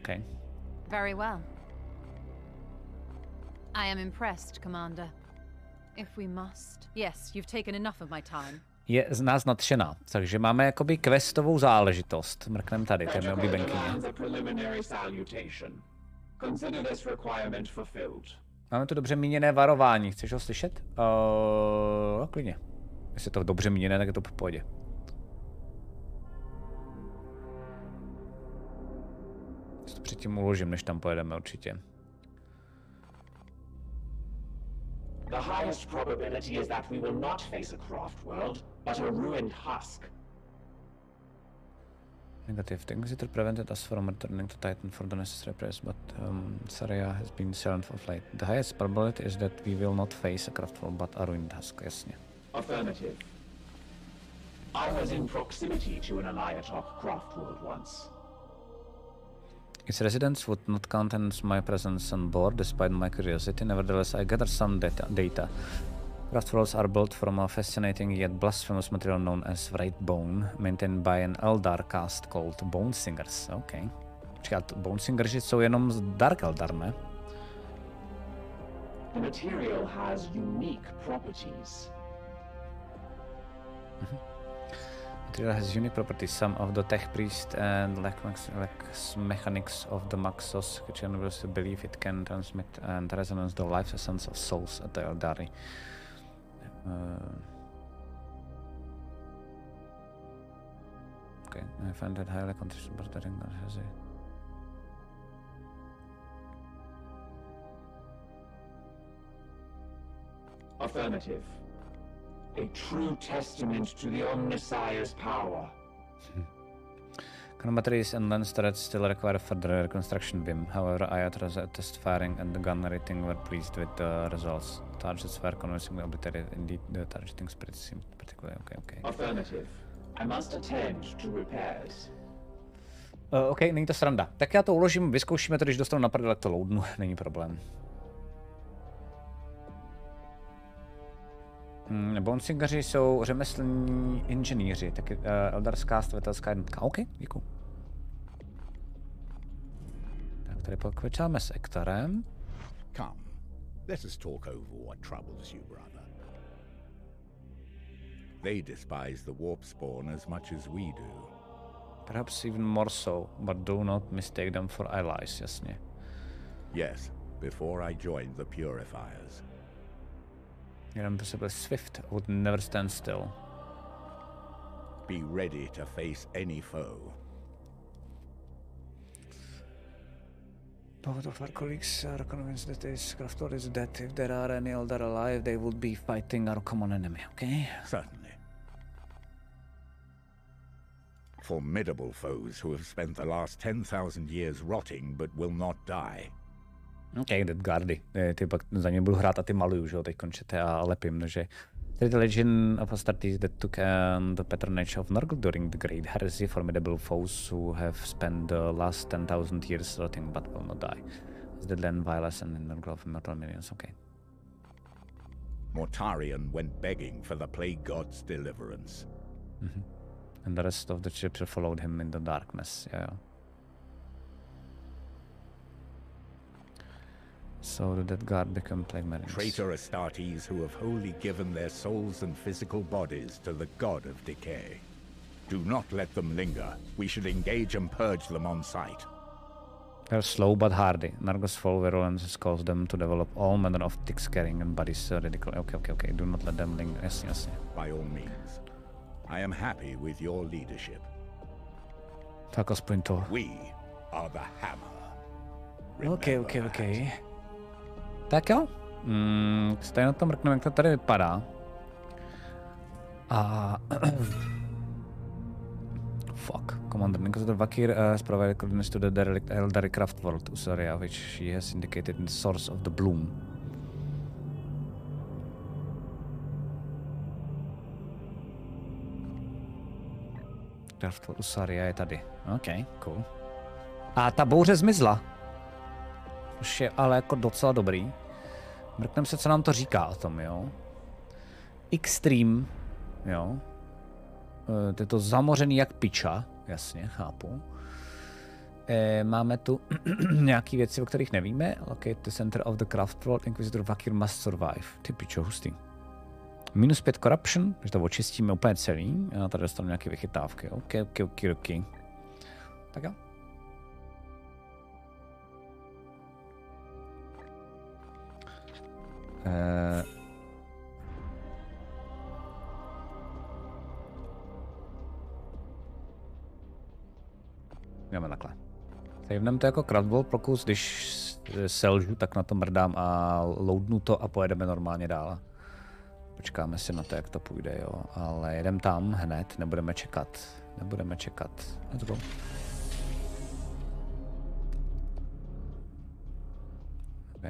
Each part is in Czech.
Okay. Very well. I am impressed, Commander. If we must. Yes, you've taken enough of my time. Je z nás nadšená, takže máme jakoby questovou záležitost. Mrknem tady, to je moje oblíbenkyně. Máme tu dobře míněné varování, chceš ho slyšet? Klidně. Jestli je to dobře míněné, tak je to v pohodě. To předtím uložím, než tam pojedeme určitě. The highest probability is that we will not face a craft world, but a ruined husk. Negative. The Inquisitor prevented us from returning to Titan for the necessary prayers, but Saria has been silent for flight. The highest probability is that we will not face a craft world, but a ruined husk. Jasně. Affirmative. I was in proximity to an Eliatok craft world once. Its residents would not countenance my presence on board, despite my curiosity. Nevertheless, I gathered some data. Craft worlds are built from a fascinating yet blasphemous material known as Wraith Bone, maintained by an Eldar caste called Bone Singers. Okay. Počkat, Bone Singers jsou jenom z Dark Eldar, ne? The material has unique properties. Material has unique properties. Some of the tech priest and mechanics of the Maxos, which enables to believe it can transmit and resonance the life essence of souls at the Eldari. Okay, I find that highly contributing, but the ring has a... Affirmative. A true testament to the Omnissiah's power. Cannon batteries and lens turrets still require further reconstruction beam. However, IATRA's test firing and the gun rating were pleased with the results. Targets were convincingly obliterated. Indeed, the targeting spirit seemed particularly okay. Affirmative. I must attend to repairs. OK, není to sranda. Tak já to uložím, vyzkoušíme to, když dostanu na prdel, to loadnu, není problém. Bonesingeři jsou řemeslní inženýři, taky eldarská stvětelská jednotka. OK, děkuji. Tak tady pokročíme s Ektarem. Come, let us talk over what troubles you, brother. They despise the warp spawn as much as we do. Perhaps even more so, but do not mistake them for allies, jasně. Yes, before I joined the Purifiers. You're impossible swift, would never stand still. Be ready to face any foe. Both of our colleagues are convinced that this craft world is dead. If there are any Eldar alive, they would be fighting our common enemy, okay? Certainly. Formidable foes who have spent the last 10,000 years rotting but will not die. OK, Dead Guardy. Ty pak za ně budu hrát a ty maluju, že jo, teď končete a lepím, takže... The legend of Astartes that took the patronage of Nurgle during the Great Heresy, formidable foes who have spent the last 10,000 years rotting but will not die. As the land violence and Nurgle of immortal millions, OK. Mortarion went begging for the Plague God's deliverance. And the rest of the ships followed him in the darkness, yeah. So did that guard become Plague Marines? Traitor Astartes who have wholly given their souls and physical bodies to the god of decay. Do not let them linger. We should engage and purge them on sight. They're slow but hardy. Nargos' fall virulence has caused them to develop all manner of tick-scaring and bodies ridiculous. Okay. Do not let them linger. Yes. By all means. I am happy with your leadership. Tak aspoň to. We are the hammer. Okay. Tak jo. Stejně na to mrkneme, jak to tady vypadá. A... Fuck. Commander Inquisitor Vakir has provided coordinates to the derelict Eldari craft world, Usaria, which she has indicated in the source of the bloom. Craft world Usaria je tady. OK, cool. A ta bouře zmizla. Což je ale jako docela dobrý. Mrkneme se, co nám to říká o tom, jo. Extreme, jo. Je to zamořený jak piča, jasně, chápu. Máme tu nějaké věci, o kterých nevíme. Locate the center of the craft world, Inquisitor Vakir must survive. Ty pičo, hustý. -5 corruption, takže to očistíme úplně celý. Já tady dostanu nějaké vychytávky. OK. Tak jo. Jdeme takhle. Saveneme to jako craftball pokus, když selžu, tak na to mrdám a loadnu to a pojedeme normálně dál. Počkáme si na to, jak to půjde, jo. Ale jedem tam hned, nebudeme čekat. Let's go. Okay.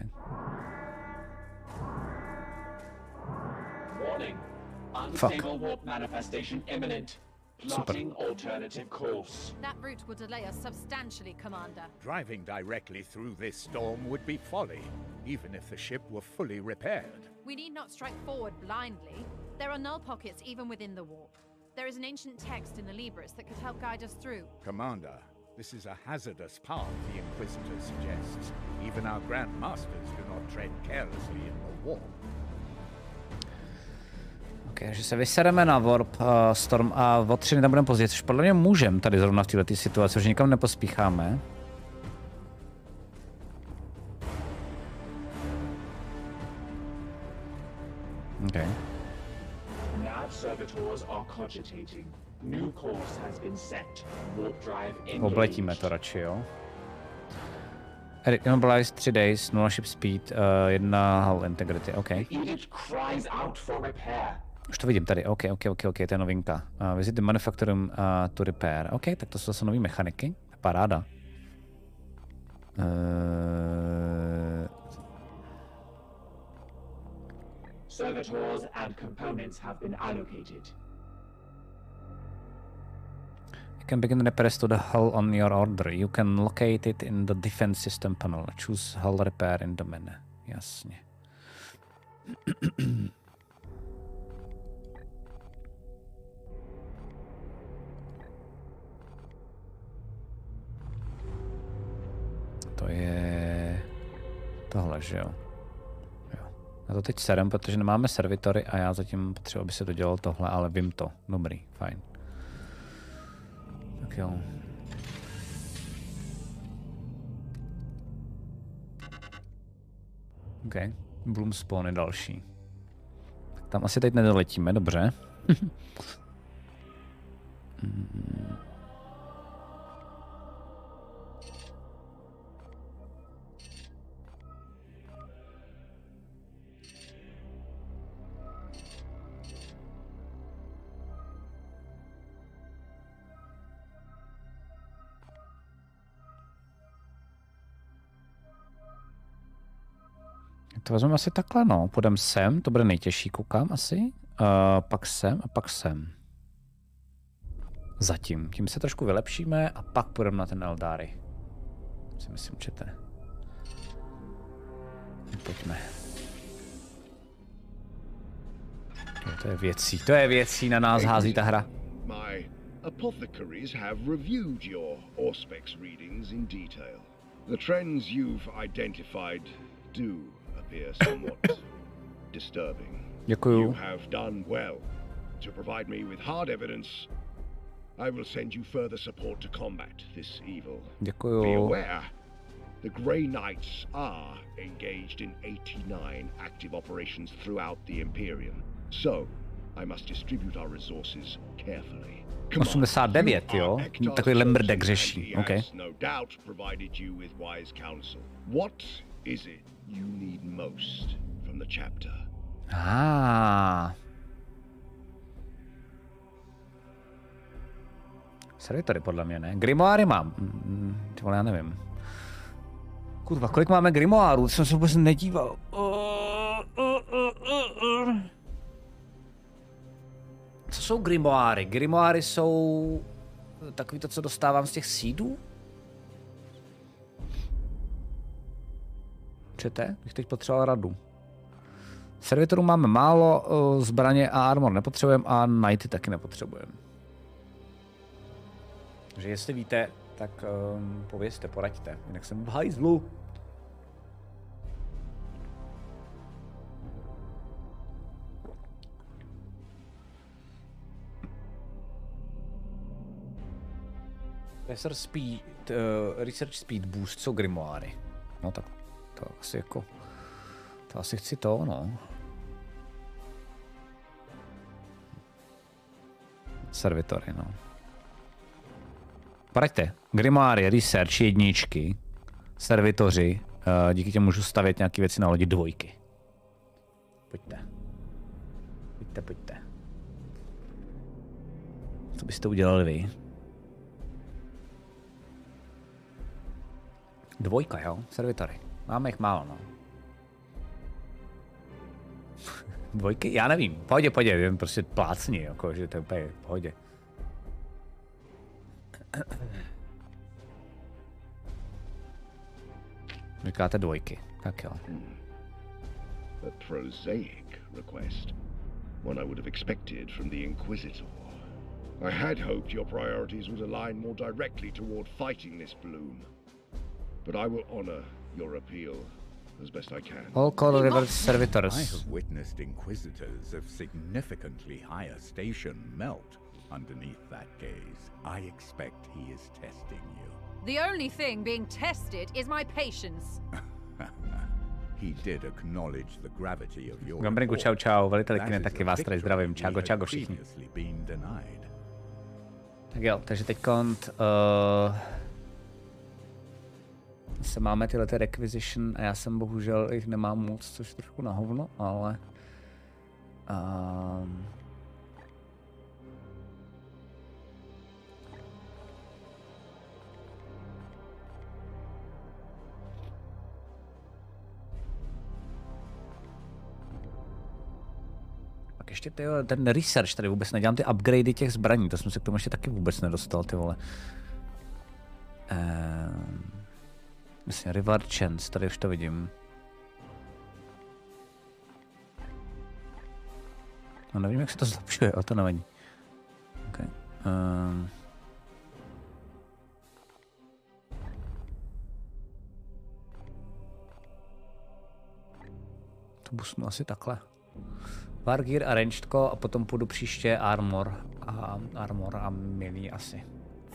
Warning. Unstable warp manifestation imminent. Plotting alternative course. That route would delay us substantially, Commander. Driving directly through this storm would be folly, even if the ship were fully repaired. We need not strike forward blindly. There are null pockets even within the warp. There is an ancient text in the Libris that could help guide us through. Commander, this is a hazardous path the Inquisitor suggests. Even our Grand Masters do not tread carelessly in the warp. Okay, že se vysereme na Warp Storm a o 3 dny budeme později, což podle mě můžeme tady zrovna v této situaci, že nikam nepospícháme. Okay. Nav servitors are cogitating. New course has been set. Warp drive engaged. Obletíme to radši, jo. Eric, immobilize 3 days, 0 ship speed, 1 hull integrity, OK. Edict cries out for repair. Už to vidím tady, OK, to je novinka. Visit the manufacturing to repair. OK, tak to jsou nový mechaniky, paráda. Servitors and components have been allocated. You can begin the repairs to the hull on your order. You can locate it in the defense system panel. Choose hull repair in the menu. Jasně. To je tohle, že jo? Já to teď serem, protože nemáme servitory a já zatím potřebuji, aby se to dělalo tohle, ale vím to. Dobrý, fajn. Tak jo. OK, Bloom Spawn je další. Tak tam asi teď nedoletíme, dobře. To vezmeme asi takhle, no. Půjdeme sem, to bude nejtěžší, koukám asi. Pak sem a pak sem. Zatím. Tím se trošku vylepšíme a pak půjdeme na ten Eldari. Si myslím, čete. Pojďme. To je věcí, na nás hází ta hra. My apothecaries have reviewed your Auspex readings in detail. The trends you've identified do appear somewhat disturbing. Děkuju. You have done well to provide me with hard evidence. I will send you further support to combat this evil. Děkuju. Be aware, the Grey Knights are engaged in 89 active operations throughout the Imperium. So, I must distribute our resources carefully. 89, jo? Takový lembrdek řeší. OK. No doubt provided you with wise counsel. What is it you need most from the chapter? Servitory podle mě, ne? Grimoáry mám. Ty vole, já nevím. Kurva, kolik máme grimoárů? Jsem se vůbec nedíval. Co jsou grimoáry? Grimoáry jsou takový to, co dostávám z těch seedů? Čete? Bych teď potřeboval radu. Servitorů máme málo, zbraně a armor nepotřebujeme a knighty taky nepotřebujeme. Takže jestli víte, tak povězte, poraďte, jinak jsem v hajzlu. Research speed boost jsou grimoáry. No tak to asi jako, to asi chci to, no. Servitory, no. Poraďte, grimoáry, research, jedničky, servitoři, díky těm můžu stavět nějaké věci na lodi, dvojky. Pojďte. Pojďte. Co byste udělali vy? Dvojka, jo? Servitory. Máme jich málo, no. Dvojky? Já nevím. Pohodě, jen prostě plácni, jako, že to je úplně v pohodě. Říkáte dvojky, tak jo. A prosaic request. One I would have expected from the Inquisitor. I had hoped your priorities would align more directly toward fighting this bloom. But I will honor your appeal as best I can. All call river I servitors. have witnessed Inquisitors of significantly higher station melt underneath that gaze. I expect he is testing you. The only thing being tested is my patience. He did acknowledge the gravity of your Gambrinku, report. čau, veliteli That Kine, is taky a vás tady victory zdravím, we čago, had čago všichni. previously been denied. Tak jo, takže teď se máme tyhle requisition a já jsem bohužel jich nemám moc, což trošku na hovno, ale pak ještě ten research tady vůbec nedělám, ty upgradey těch zbraní, to jsem se k tomu ještě taky vůbec nedostal, ty vole. Myslím, Reward Chance, tady už to vidím. No nevím, jak se to zlepšuje, ale to nevadí. Okay. To busnu asi takhle. Wargear a rangedko a potom půjdu příště armor a melee asi.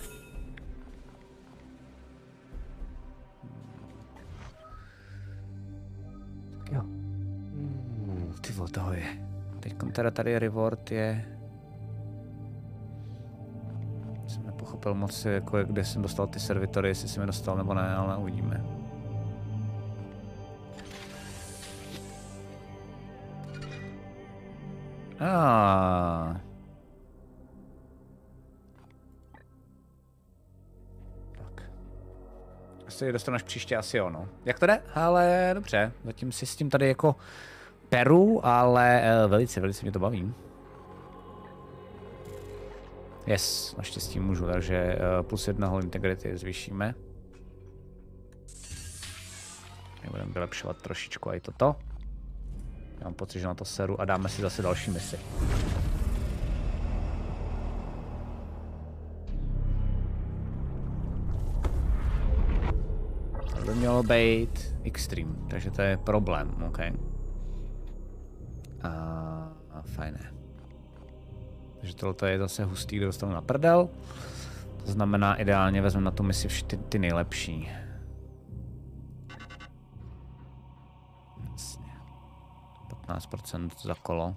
Jo. Ty vole, toho je. Teď teda tady reward je... Jsem nepochopil moc, jako, kde jsem dostal ty servitory, jestli jsem je dostal nebo ne, ale uvidíme. Tak. Asi je dostanu až příště, asi jo, no. Jak to jde? Ale dobře, zatím si s tím tady jako peru, ale velice mě to baví. Yes, naštěstí můžu, takže +1 whole integrity zvýšíme. Budeme vylepšovat trošičku i toto. Já mám pocit, že na to seru a dáme si zase další misi. To by mělo být extreme, takže to je problém, OK. A fajné. Takže tohle je zase hustý, kde dostanu na prdel. To znamená, ideálně vezmu na tu misi ty nejlepší. Jasně. 15% za kolo.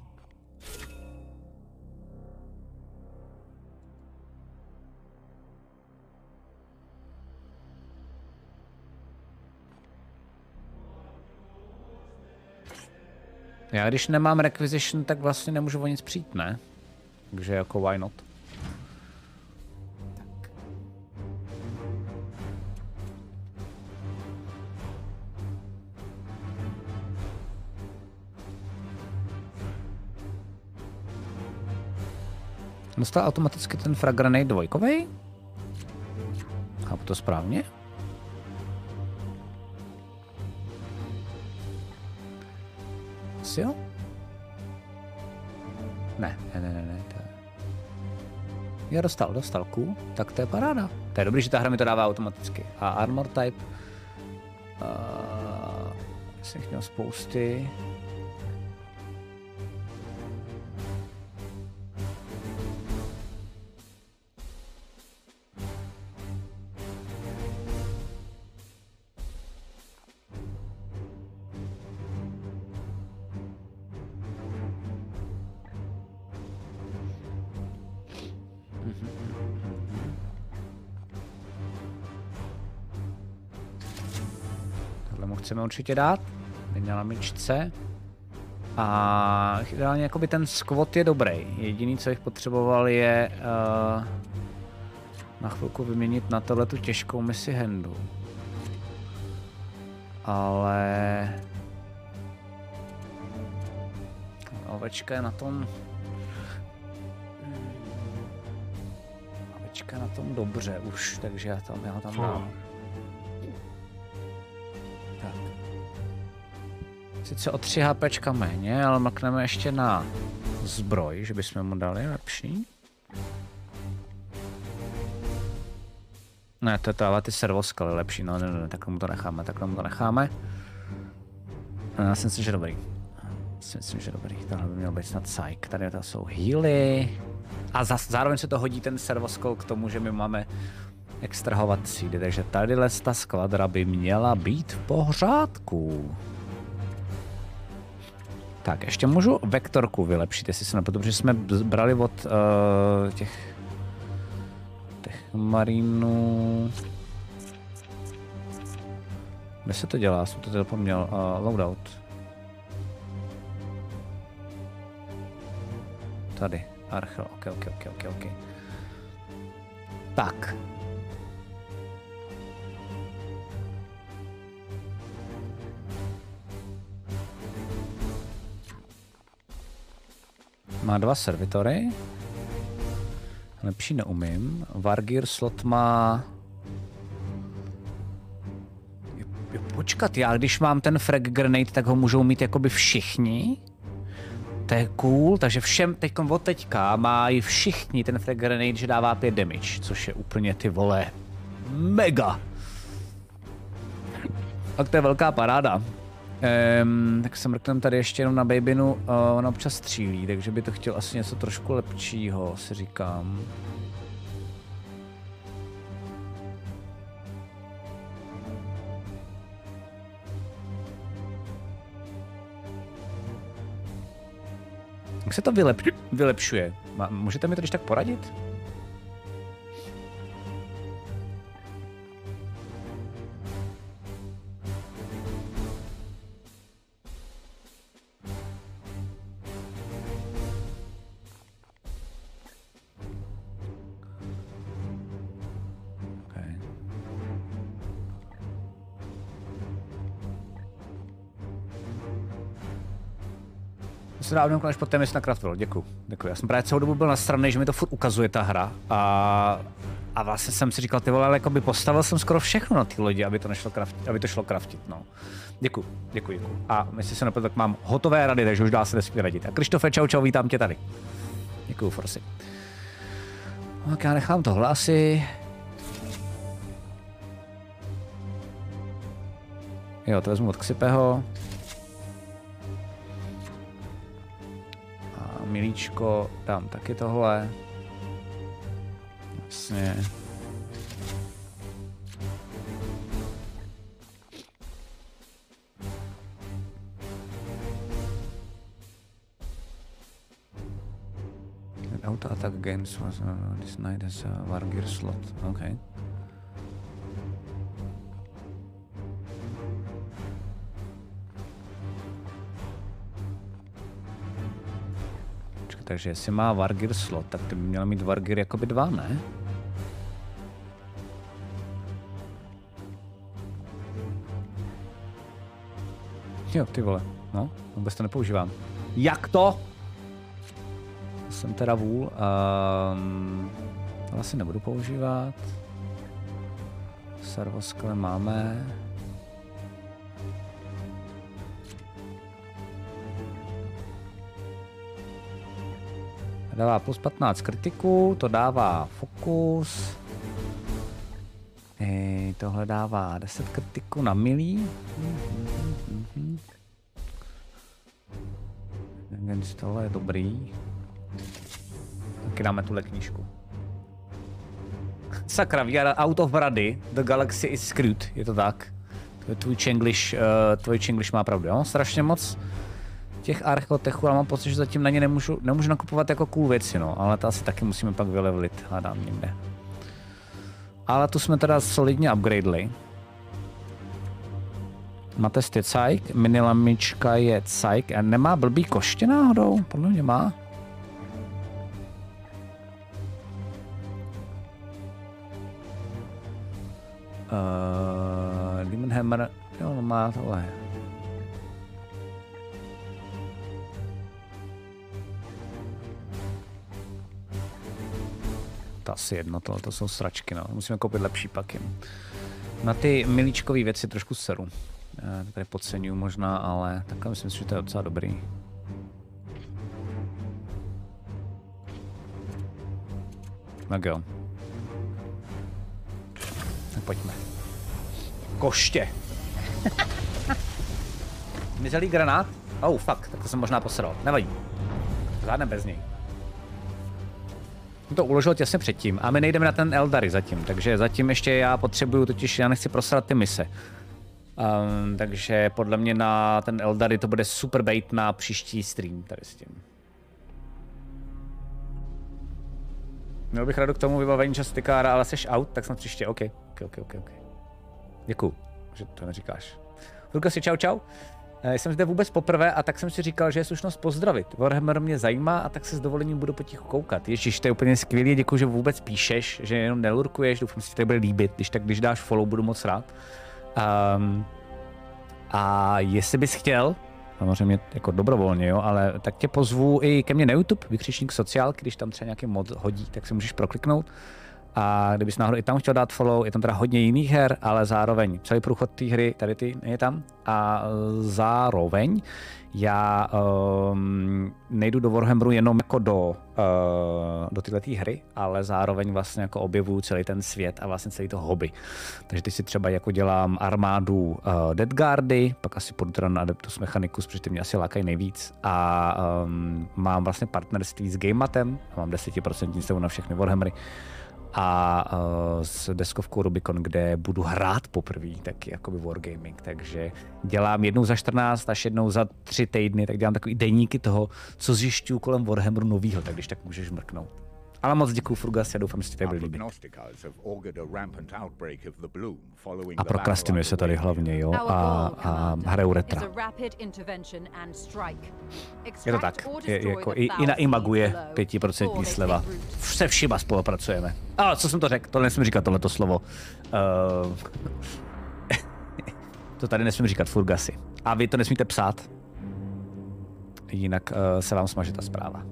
Já když nemám requisition, tak vlastně nemůžu o nic přijít, ne? Takže jako why not? Tak. Dostal automaticky ten frag grenade dvojkovej? Chápu to správně? Asi jo? Ne. Já dostal cool, tak to je paráda. To je dobrý, že ta hra mi to dává automaticky. A armor type. Jsem jich měl spousty. Chceme určitě dát, na lamičce. A ideálně jakoby ten squat je dobrý. Jediný, co bych potřeboval, je na chvilku vyměnit na tohletu těžkou misi handu. Ale ovečka je na tom dobře už, takže já ho tam dám. Sice o 3 HPčka méně, ale mrkneme ještě na zbroj, že bychom mu dali lepší. Ne, to ale ty servoskaly lepší, no ne, takhle mu to necháme, Já si myslím, že dobrý. Tohle by měl být snad psych, tady to jsou healy. A zároveň se to hodí ten servoskal k tomu, že my máme extrahovat seedy, takže tadyhle ta skvadra by měla být v pořádku. Tak, ještě můžu vektorku vylepšit, jestli se nepletu, protože jsme brali od těch marínů. Kde se to dělá? Jsem to zapomněl. Loadout. Tady. Archel. OK. Tak. Má 2 servitory. Lepší neumím. Vargir slot má... Počkat, já když mám ten frag grenade, tak ho můžou mít jakoby všichni. To je cool, takže všem od teďka mají všichni ten frag grenade, že dává 5 damage, což je úplně ty vole mega. Tak to je velká paráda. Tak se mrknem tady ještě jenom na Babinu, ona občas střílí, takže by to chtěl asi něco trošku lepšího, si říkám. Jak se to vylepšuje? Můžete mi to když tak poradit? Se dávno konec po téměř na Craftworld, děkuji. Já jsem právě celou dobu byl nasranej, že mi to furt ukazuje ta hra a vlastně jsem si říkal, ty vole, ale jakoby postavil jsem skoro všechno na ty lodi, aby to šlo craftit, no. Děkuji. A jestli se nepletu, tak mám hotové rady, takže už dá se nesmí radit. A Krištofe, čau, vítám tě tady. Děkuji, Forsy. Tak já nechám tohle asi. Jo, to vezmu od Xipeho. Milíčko, dám taky tohle. Jasně. Auto attack against this night has a Vargir slot. Okay. Takže jestli má Vargir slot, tak ty by měl mít Vargir jakoby 2, ne? Jo, ty vole, no, vůbec to nepoužívám. Jak to? Jsem teda vůl, to asi nebudu používat. Servoskle máme. Dává plus 15 kritiku, to dává fokus. Tohle dává 10 kritiků na milí. Tohle je dobrý. Taky dáme tuhle knížku. Sakra, we are out of Brady. The galaxy is screwed. Je to tak. Tvůj Chinglish má pravdu, jo? Strašně moc těch archotechů, ale mám pocit, že zatím na ně nemůžu nakupovat jako cool věci, no. Ale to asi taky musíme pak vylevlit, hádám někde. Ale tu jsme teda solidně upgradeli. Matest je cajk, minilamička je cajk a nemá blbý koště náhodou? Podle mě má. Demon Hammer, jo, no má tohle. To asi jedno, to jsou sračky, no. Musíme koupit lepší paky. Na ty milíčkové věci trošku seru. Já to tady podceňuju možná, ale takhle myslím si, že to je docela dobrý. Tak jo. Tak pojďme. Koště. Mizelý granát? Oh, fuck, tak to jsem možná posral. Nevadí. Zvládnem bez něj. To uložil těsně předtím a my nejdeme na ten Eldari zatím, takže zatím ještě já potřebuju, totiž já nechci prosrat ty mise. Takže podle mě na ten Eldari to bude super bait na příští stream tady s tím. Měl bych radu k tomu vybavení častikára, ale seš out, tak snad příště, OK. Děkuju, že to neříkáš. Furgasi, čau. Jsem zde vůbec poprvé a tak jsem si říkal, že je slušnost pozdravit. Warhammer mě zajímá a tak se s dovolením budu potichu koukat. Ježiš, to je úplně skvělý, děkuji, že vůbec píšeš, že jenom nelurkuješ, doufám, že se to bude líbit, když dáš follow, budu moc rád. A jestli bys chtěl, samozřejmě jako dobrovolně, jo, ale tak tě pozvu i ke mně na YouTube, vykřičník sociálky, když tam třeba nějaký mod hodí, tak si můžeš prokliknout. A kdybys náhodou i tam chtěl dát follow, je tam teda hodně jiných her, ale zároveň celý průchod té hry, tady ty je tam. A zároveň já nejdu do Warhammeru jenom jako do této hry, ale zároveň vlastně jako objevuju celý ten svět a vlastně celý to hobby. Takže teď si třeba jako dělám armádu Deathguardy, pak asi půjdu teda na Adeptus Mechanicus, protože ty mě asi lákají nejvíc. A mám vlastně partnerství s GameMatem, mám 10% slevu na všechny Warhammery. A s deskovkou Rubicon, kde budu hrát poprvé taky jakoby wargaming, takže dělám jednou za 14 až jednou za 3 týdny, tak dělám takový deníky toho, co zjišťuju kolem Warhammeru novýho, tak když tak můžeš mrknout. Ale moc děkuju Furgas, já doufám, že ti to bude líbit. A prokrastinuje se tady hlavně, jo, a hraju retra. Je to tak, jako i na Imagu je 5% sleva. Se všima spolupracujeme. A co jsem to řekl? To nesmím říkat tohleto slovo. To tady nesmím říkat, Furgasy. A vy to nesmíte psát. Jinak se vám smaží ta zpráva.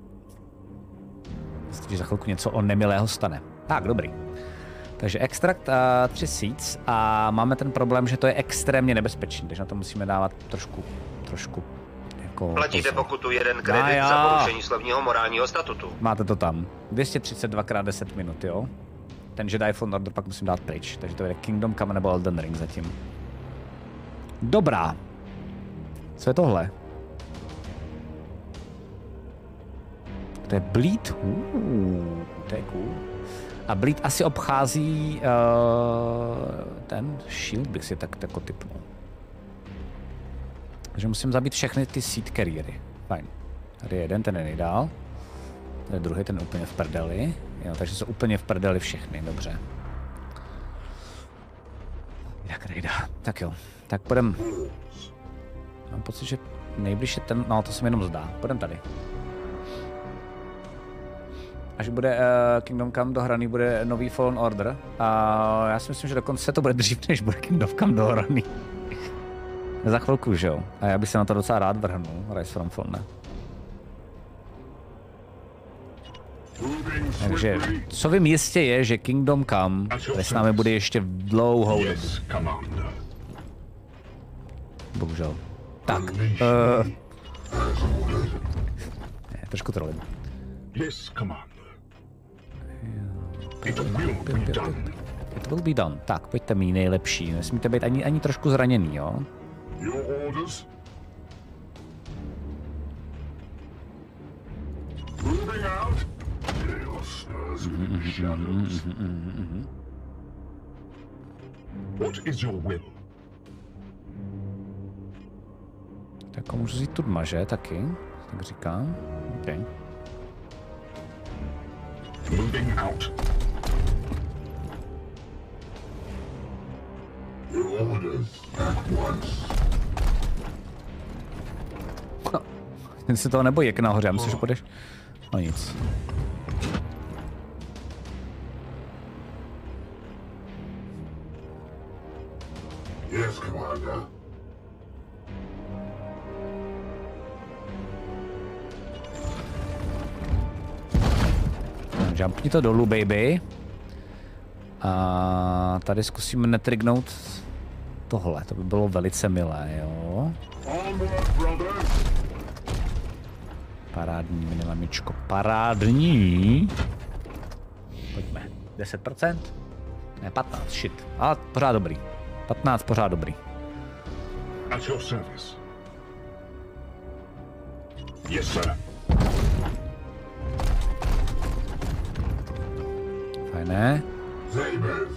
Že za chvilku něco o nemilého stane. Tak, dobrý. Takže extrakt 3000 a máme ten problém, že to je extrémně nebezpečný, takže na to musíme dávat trošku jako... Platíte pokutu 1 kredit za porušení slovního morálního statutu. Máte to tam. 232 x 10 minut, jo? Ten Jedi Fallen Order pak musím dát pryč, takže to je Kingdom Come nebo Elden Ring zatím. Dobrá. Co je tohle? To je Bleed? To je cool. A Bleed asi obchází ten Shield bych si tak jako typnul. Takže musím zabít všechny ty seed carriery. Fajn. Tady je jeden, ten je nejdál. Tady je druhý, ten je úplně v prdeli. Jo, takže jsou úplně v prdeli všechny, dobře. Jak nejde. Tak jo, tak půjdem. Mám pocit, že nejbližší ten, no to se mi jenom zdá. Půjdem tady. Až bude Kingdom Come dohraný, bude nový Fallen Order. A já si myslím, že dokonce to bude dřív, než bude Kingdom Come dohraný. Za chvilku, že jo? A já bych se na to docela rád vrhnul, Rise from Fallen. Takže, co vím jistě je, že Kingdom Come s námi bude ještě dlouhou dobu. Bohužel. Tak. Trošku trolím. It will be done. Tak, pojďte mý nejlepší. Nesmíte být ani trošku zraněný, jo? Your orders? Moving out. Chaos stirs within the shadows. What is your will? Tak můžu vzít tu dma, že? Taky, tak říkám. Okay. Moving out. Your orders at once. Ten se toho nebojí, jak nahoře. Já myslím, že půjdeš. No nic. Yes, Commander. Jumpni to dolů, baby. A tady zkusíme netrignout tohle. To by bylo velice milé, jo? Parádní, mini mamičko. Parádní. Pojďme. 10%? Ne, 15, shit. Ale pořád dobrý. 15 pořád dobrý. At your service. Yes, sir. Fajné. Zabers.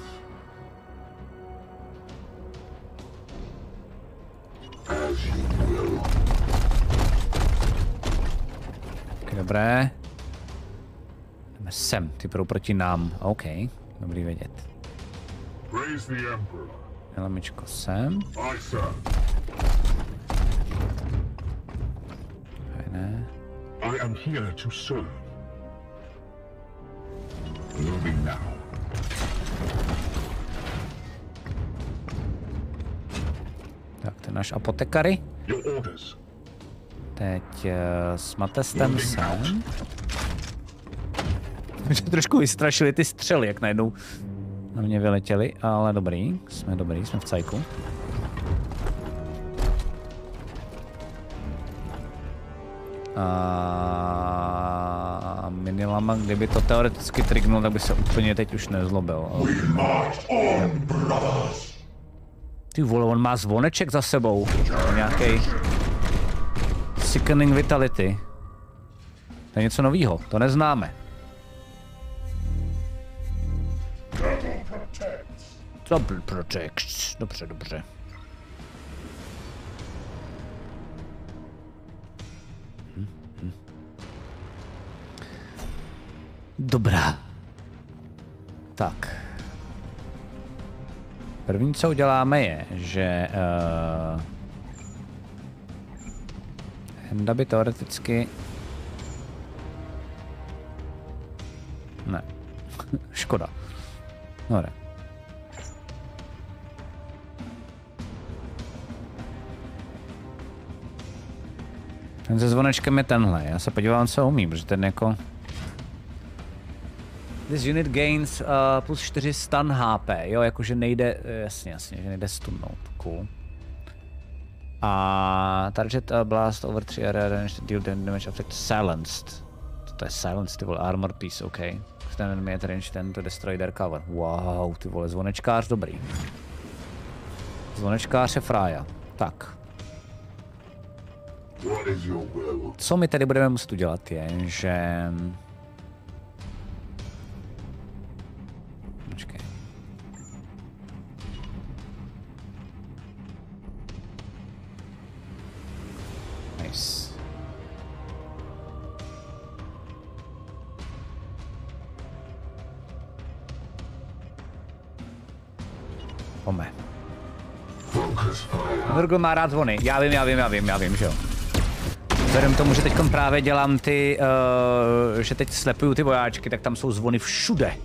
As you will. Okay, dobré. Jdeme sem, ty budou proti nám. OK, dobrý vědět. Praise the Emperor. Lamičko sem. Aye, sir. Fajné. I am here to serve. Moving now. Tak, to je náš apotekary. Your orders. Teď s Matestem sem. Mě trošku vystrašili ty střely, jak najednou na mě vyletěli, ale dobrý, jsme v cajku. A Minilama, kdyby to teoreticky trignul, tak by se úplně teď už nezlobil. Ty vole, on má zvoneček za sebou. Nějaký Sickening Vitality. To je něco novýho, to neznáme. Double Protects. Dobře, dobře. Dobrá. Tak. První, co uděláme, je, že Henda by teoreticky... Ne. Škoda. Dobré. Ten se zvonečkem je tenhle. Já se podívám, co umím, protože ten jako... This unit gains plus 4 stun HP, jo, jakože nejde, jasně, že nejde stunnout, cool. A target blast over 3 area range deal damage affect silenced. To je silenced, ty vole, armor piece, ok. Ten enemy at range 10 to destroy their cover. Wow, ty vole, zvonečkář dobrý. Zvonečkář je frája. Tak. Co my tady budeme muset udělat je, že... Počkej. Nice. Pome. Nurgle má rád zvony. Já vím, že jo. Vzhledem k tomu, že teď právě dělám ty, že teď slepuju ty vojáčky, tak tam jsou zvony všude.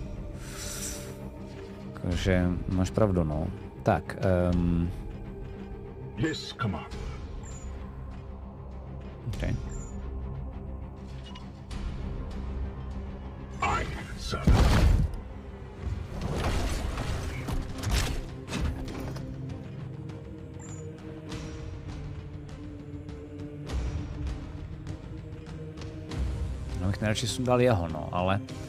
Takže máš pravdu, no. Tak, Yes, Commander. Okay. Aye, sir. No, bych nejradši sundal jeho, no, ale...